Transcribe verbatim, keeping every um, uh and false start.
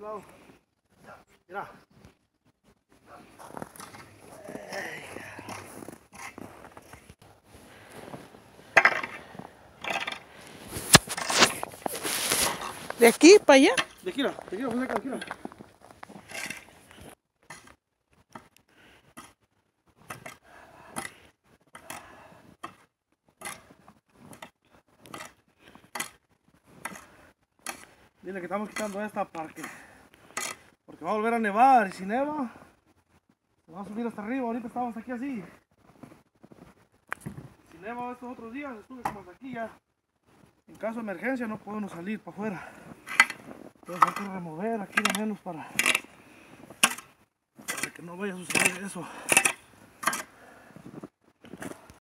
lado. Mira. ¿De aquí para allá? De aquí, de aquí, de aquí, de aquí. Dile que estamos quitando esta para que, porque va a volver a nevar y si neva, se va a subir hasta arriba. Ahorita estamos aquí así. Si neva estos otros días, estuve como hasta aquí ya. En caso de emergencia no podemos salir para afuera. Entonces hay que remover aquí de menos para, para que no vaya a suceder eso.